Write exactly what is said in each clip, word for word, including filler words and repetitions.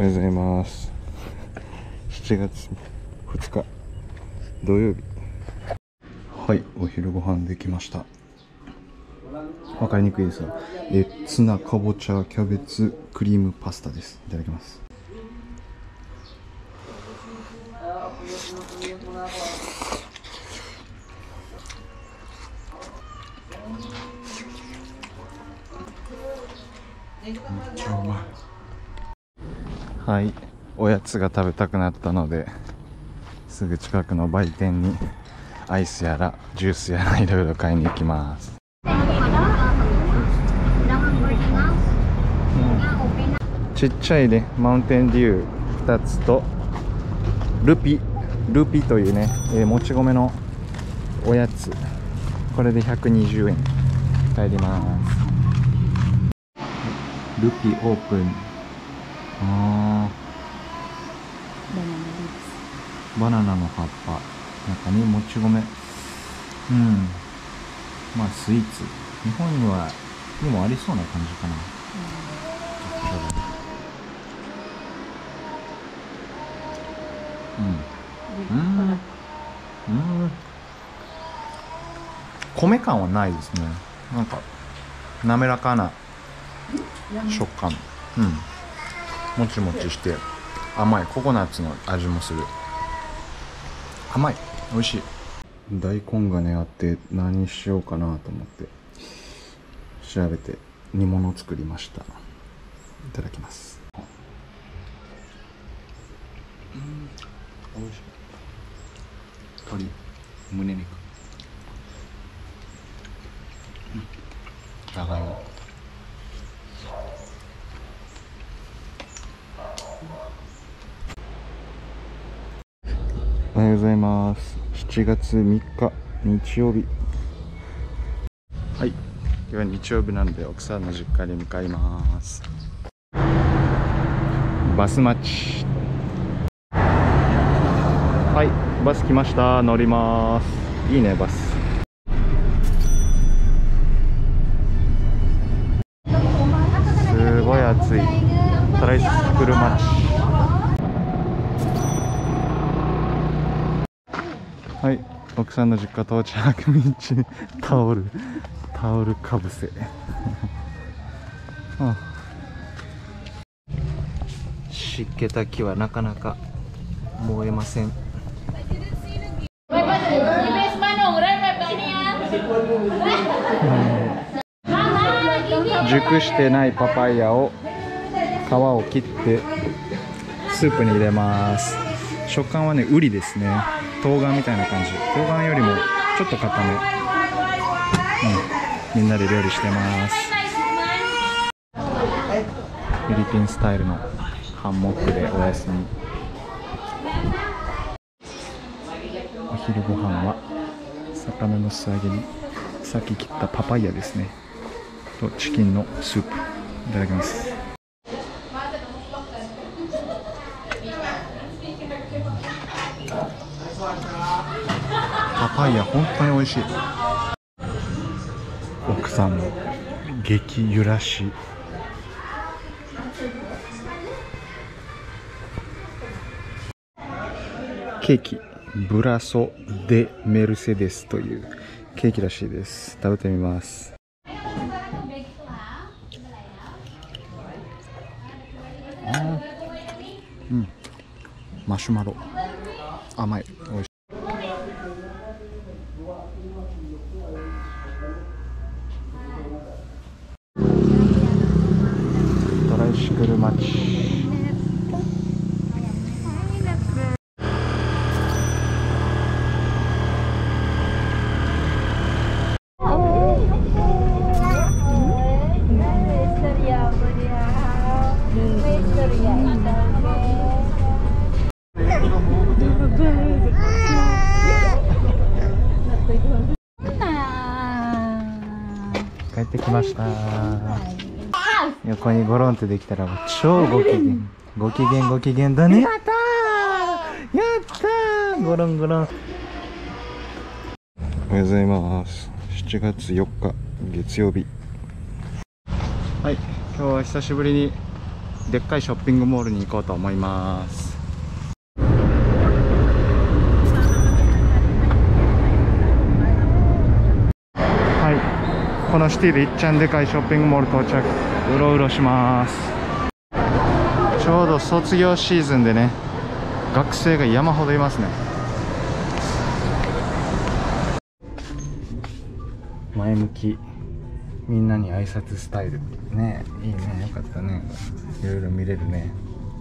おはようございます。しちがつふつか土曜日。はい、お昼ご飯できました。わかりにくいですが、えツナ、かぼちゃ、キャベツ、クリームパスタです。いただきます。めっちゃうまい。はい、おやつが食べたくなったのですぐ近くの売店にアイスやらジュースやらいろいろ買いに行きます。うん、ちっちゃいねマウンテンデューふたつとルピルピというね、えー、もち米のおやつ、これでひゃくにじゅうえん。帰ります。ルピオープン。あー、バナナの葉っぱ、中にもち米。うん、まあスイーツ、日本にはにもありそうな感じかな。うんうんうん、うん、米感はないですね。なんか滑らかな食感。うん、もちもちして甘い、ココナッツの味もする。甘い、美味しい。大根がねあって何しようかなと思って調べて煮物作りました。いただきます。うん、美味しい。鶏胸肉、うん、じゃがいも。おはようございます。しちがつみっか日曜日。はい、今日は日曜日なので奥さんの実家に向かいます。バス待ち。はい、バス来ました。乗ります。いいねバス。すごい暑いトライシクル待ち。はい、奥さんの実家到着。道タオルタオルかぶせああ、湿気た木はなかなか燃えません。熟してないパパイヤを皮を切ってスープに入れます。食感はねウリですね。冬瓜みたいな感じ。冬瓜よりもちょっと固め。うん、みんなで料理してます。フィリピンスタイルのハンモックでお休み。お昼ご飯は魚の素揚げにさっき切ったパパイヤですねとチキンのスープ。いただきます。パパイヤ本当に美味しい。奥さんの激揺らし。ケーキブラソ・デ・メルセデスというケーキらしいです。食べてみます。うん、マシュマロ甘い、美味しい。トライシクル待ち。帰ってきました。横にゴロンってできたら超ご機嫌。ご機嫌ご機嫌だね。やったーやったー、ゴロンゴロン。おはようございます。しちがつよっか月曜日。はい、今日は久しぶりにでっかいショッピングモールに行こうと思います。はい、このシティでいっちゃんでかいショッピングモール到着。うろうろします。ちょうど卒業シーズンでね、学生が山ほどいますね。前向き、みんなに挨拶スタイルね。いいね、よかったね。いろいろ見れるね。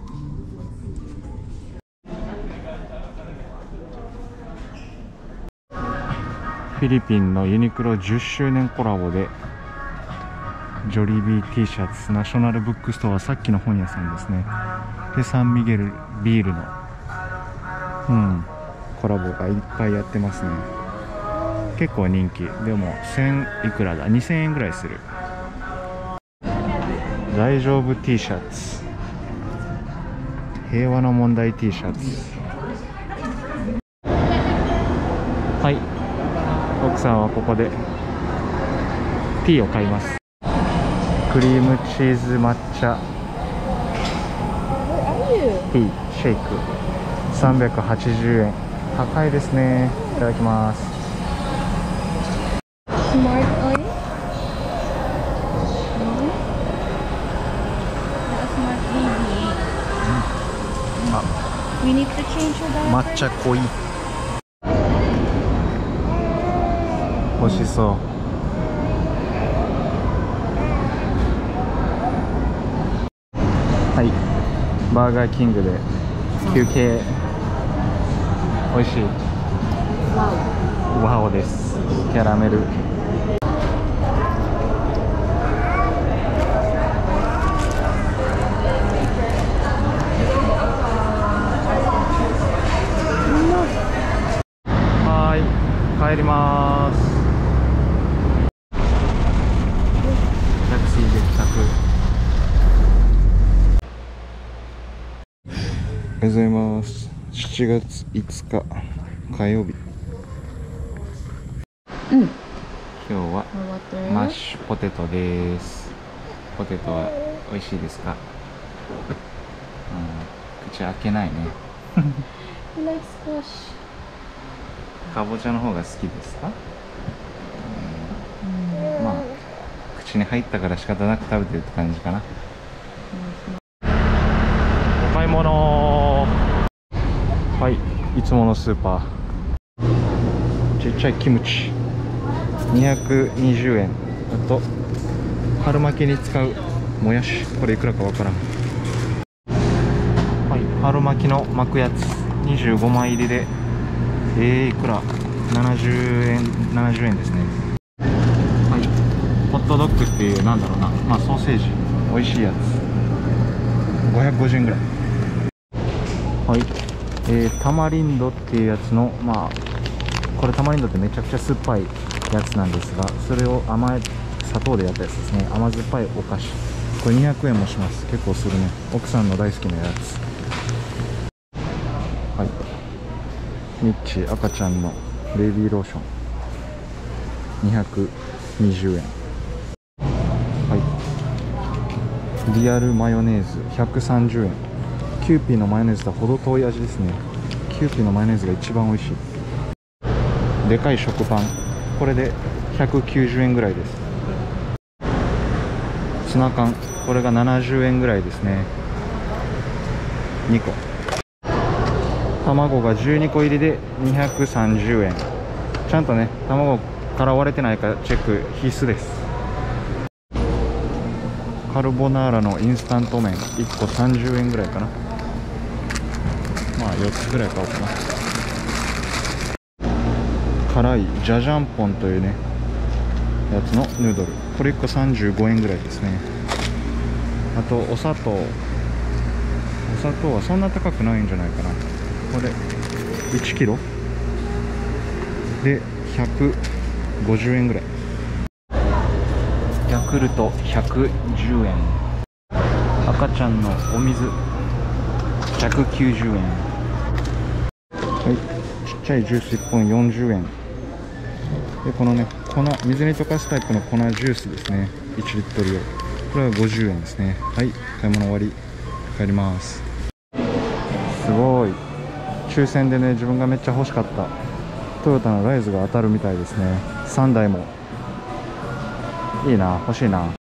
フィリピンのユニクロじゅっしゅうねんコラボでジョリービー T シャツ、ナショナルブックストア、さっきの本屋さんですね。でサンミゲルビールのうんコラボがいっぱいやってますね。結構人気。でもせんいくらだ、にせんえんぐらいする。大丈夫 T シャツ、平和の問題 T シャツ。はい、奥さんはここでティーを買います。クリームチーズ抹茶ティーシェイクさんびゃくはちじゅうえん。高いですね。いただきます。抹茶濃い。美味しそう。はい、バーガーキングで休憩。美味しい。ワオです。キャラメル。はーい、帰りまーす。タクシーで帰宅。おはようございます。しちがついつか火曜日。うん、今日はマッシュポテトです。ポテトは美味しいですか？うん、口開けないね。かぼちゃの方が好きですか？うん、まあ口に入ったから仕方なく食べてるって感じかな。お買い物。はい、いつものスーパー。ちっちゃいキムチにひゃくにじゅうえん。あと春巻きに使うもやし、これいくらかわからん。はい、春巻きの巻くやつにじゅうごまい入りでえー、いくらななじゅうえん、ななじゅうえんですね。はい、ホットドッグっていう、なんだろうな、まあソーセージ、美味しいやつごひゃくごじゅうえんぐらい。はい、えー、タマリンドっていうやつの、まあこれタマリンドってめちゃくちゃ酸っぱいやつなんですが、それを甘い砂糖でやったやつですね。甘酸っぱいお菓子、これにひゃくえんもします。結構するね。奥さんの大好きなやつ。はい、ミッチ赤ちゃんのベイビーローションにひゃくにじゅうえん。はい、リアルマヨネーズひゃくさんじゅうえん。キューピーのマヨネーズとは程遠い味ですね。キューピーのマヨネーズが一番美味しい。でかい食パン、これでひゃくきゅうじゅうえんぐらいです。ツナ缶、これがななじゅうえんぐらいですね。にこ。卵がじゅうにこ入りでにひゃくさんじゅうえん。ちゃんとね、卵から割れてないかチェック必須です。カルボナーラのインスタント麺いっこさんじゅうえんぐらいかな。まあよっつぐらい買おうかな。辛いジャジャンポンというねやつのヌードル、これいっこさんじゅうごえんぐらいですね。あとお砂糖、お砂糖はそんな高くないんじゃないかな。これいちキロでひゃくごじゅうえんぐらい。ヤクルトひゃくじゅうえん。赤ちゃんのお水ひゃくきゅうじゅうえん。はい、ちっちゃいジュースいっぽんよんじゅうえんで、このね粉、水に溶かすタイプの粉ジュースですね、いちリットル用、これはごじゅうえんですね。はい、買い物終わり。 帰ります。すごい抽選でね、自分がめっちゃ欲しかったトヨタのライズが当たるみたいですね。さんだいもいいな、欲しいな。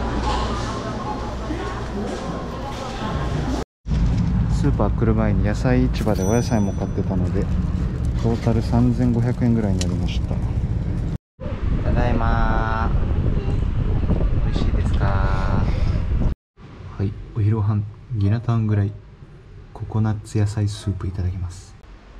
スーパー来る前に野菜市場でお野菜も買ってたので、トータルさんぜんごひゃくえんぐらいになりました。ただいまー。美味しいですか？はい、お昼ご飯ギナタンぐらいココナッツ野菜スープいただきます。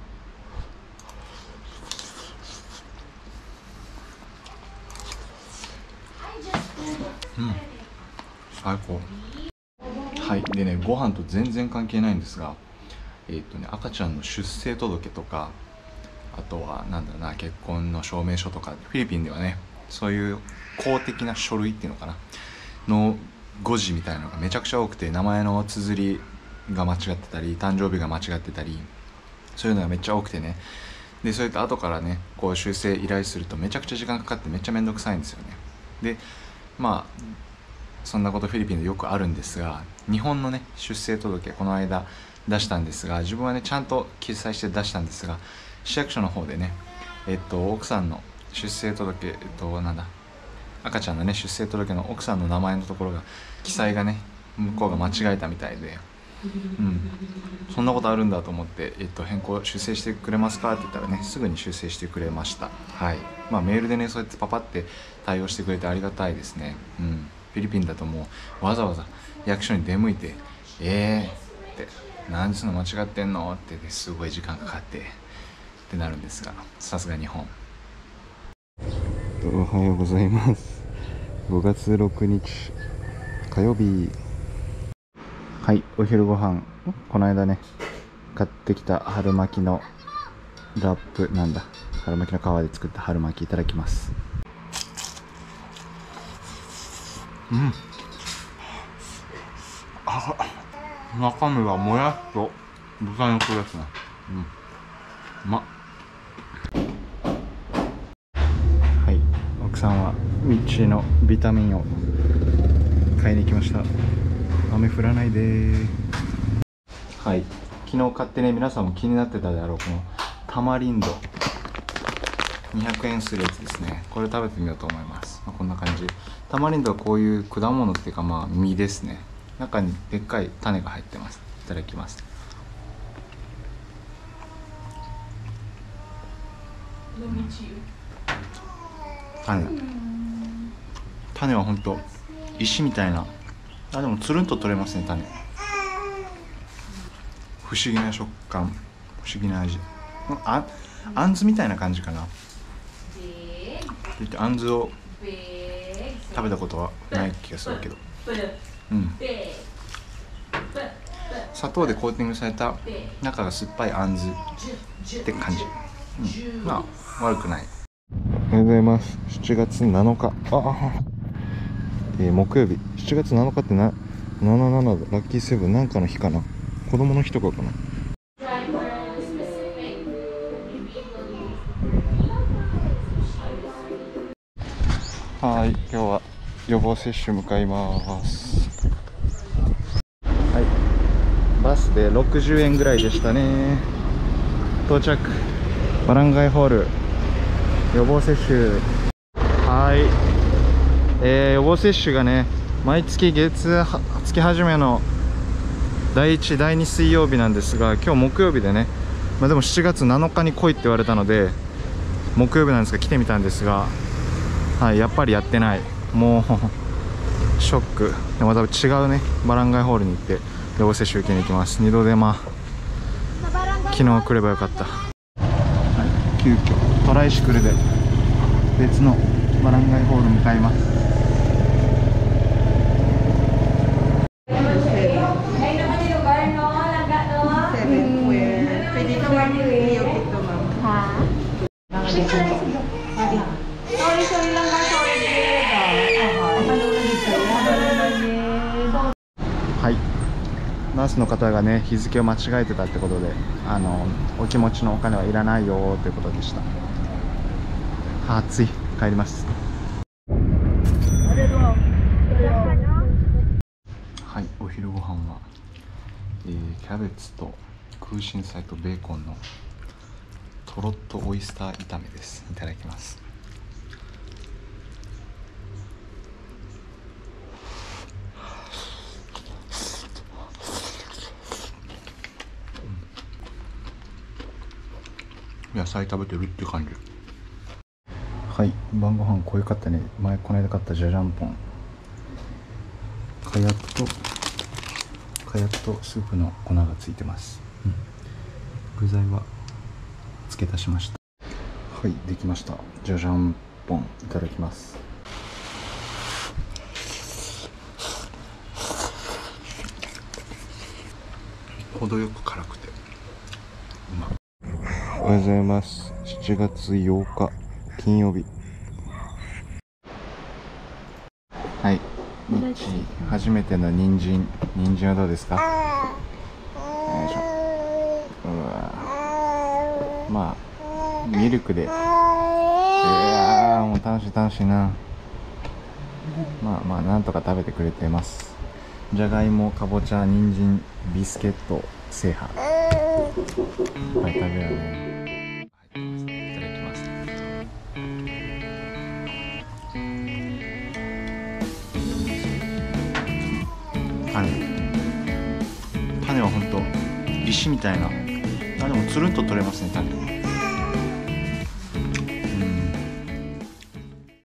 うん、最高。はい、でね、ご飯と全然関係ないんですが、えーっとね、赤ちゃんの出生届とか、あとはなんだろうな、結婚の証明書とか、フィリピンではね、そういう公的な書類っていうのかなの誤字みたいなのがめちゃくちゃ多くて、名前の綴りが間違ってたり、誕生日が間違ってたり、そういうのがめっちゃ多くてね。でそういった後からね、こう修正依頼するとめちゃくちゃ時間かかってめっちゃめんどくさいんですよね。でまあそんなことフィリピンでよくあるんですが、日本のね出生届この間出したんですが、自分はねちゃんと記載して出したんですが、市役所の方でね、えっと奥さんの出生届、えっとなんだ赤ちゃんのね出生届の奥さんの名前のところが記載がね向こうが間違えたみたいで、うん、そんなことあるんだと思って、えっと、変更修正してくれますかって言ったらね、すぐに修正してくれました。はい、まあメールでねそうやってパパって対応してくれてありがたいですね。うん、フィリピンだともうわざわざ役所に出向いて「えー」って「何でその間違ってんの?」って、ね、すごい時間かかってってなるんですが、さすが日本。おはようございます。ごがつろくにち火曜日。はい、お昼ご飯、この間ね買ってきた春巻きのラップ、なんだ春巻きの皮で作った春巻きいただきます。うん、あ、中身はもやしと豚肉ですね。うん、うまっ。はい、奥さんはミッチーのビタミンを買いに行きました。雨降らないでー。はい、昨日買ってね、皆さんも気になってたであろうこのタマリンドにひゃくえんするやつですね。これ食べてみようと思います。まあ、こんな感じ。タマリンドはこういう果物っていうか、まあ実ですね。中にでっかい種が入ってます。いただきます。種種はほんと石みたいな、あ、でもつるんと取れますね、種。不思議な食感、不思議な味。あ、あんずみたいな感じかな。あんずを食べたことはない気がするけど、うん、砂糖でコーティングされた中が酸っぱいあんずって感じ、うん、まあ悪くない。おはようございます。しちがつなのか、ああ、えー、木曜日。しちがつなのかってなななななラッキーセブンなんかの日かな、子供の日とかかな。はい、今日は予防接種向かいます。はい、バスでろくじゅうえんぐらいでしたね。到着、バランガイホール予防接種。はい、えー、予防接種がね毎月月月始めのだいいちだいに水曜日なんですが、今日木曜日でね、まあ、でもしちがつなのかに来いって言われたので木曜日なんですが来てみたんですが、はい、やっぱりやってない。もうショック。でまた違うねバランガイホールに行って予防接種受けに行きます。二度手間。昨日来ればよかった。はい、急遽トライシクルで別のバランガイホール向かいます。はい、ナースの方がね日付を間違えてたってことで、あのお気持ちのお金はいらないよということでした。暑い、帰ります。はい、お昼ご飯はえー、キャベツと空心菜とベーコンのとろっとオイスター炒めです。いただきます。野菜食べてるって感じ。はい、晩ご飯こういうかったね。前この間買ったジャジャンポン、かやくとかやくとスープの粉がついてます、うん、具材は付け足しました。はい、できました。ジャジャンポンいただきます。程よく辛くてうまい。おはようございます。しちがつようか金曜日。はい、日初めての人参。人参はどうですか？よいしょ。うわ、まあミルクで、うわー、もう楽しい楽しいな。まあまあなんとか食べてくれてます。じゃがいも、かぼちゃ、人参、ビスケット制覇。いっぱい食べようね。いただきます。種種はほんと石みたいな。あ、でもつるんと取れますね、種。